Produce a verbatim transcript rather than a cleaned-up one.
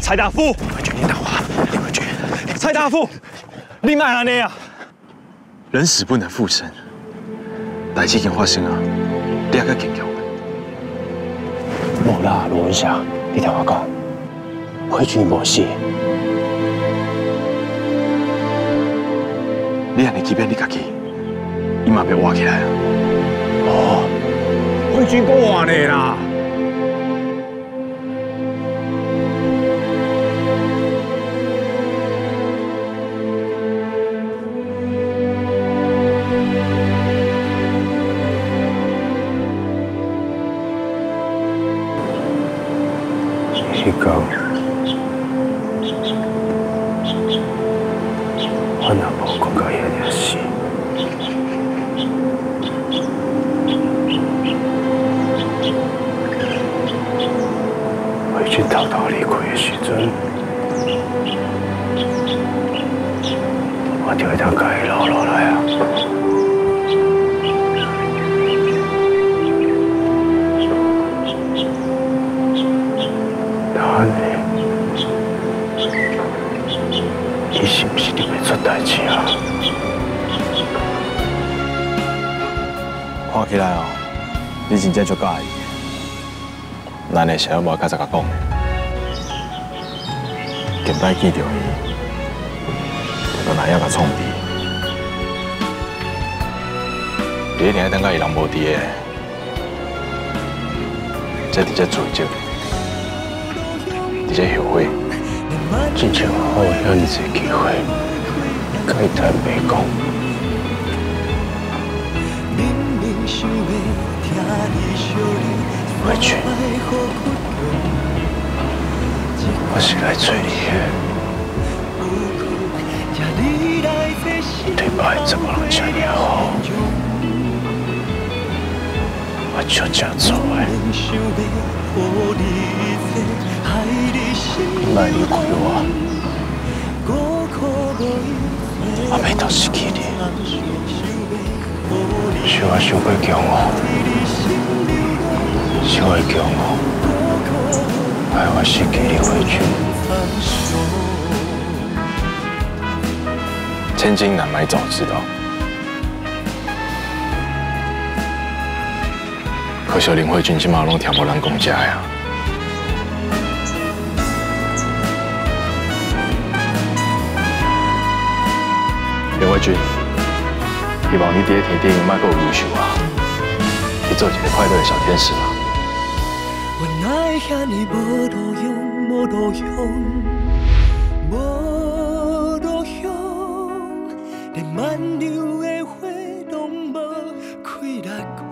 蔡大夫， 回去，你等我，你回去。 蔡大夫，你卖安尼啊？ 人死不能复生，代志已经发生啊，你还搁坚强？ 无啦，罗文祥，你听我讲，回去无死。 你安尼欺骗你家己，伊嘛要活起来啊！ 哦， 回去够活的啦。 迄天，我若无讲到遐尔死，回去偷偷离开的时阵，我就会当甲伊留落来啊。 你是不是你要出代志啊？ 看起来哦，你真正足介意。咱的小无较早甲讲的，近摆见到伊，就哪样甲创治。你一定要等到伊人无伫的，才直接做这个，直接后悔。 之前我有遐尼济机会，甲伊谈白讲。回去，我是来找你的。对白怎么能这样好？我就这样做的。 你莫离开我，我袂当失去你。是我想过强我，是我强我，害我失去你回去。 千金难买早知道，可惜林慧君今嘛拢听无咱讲遮呀。 林慧君，希望你第一天顶莫够优秀啊，去做一个快乐的小天使吧。 原来遐尼无路用，无路用，无路用，连漫流的花拢无开来。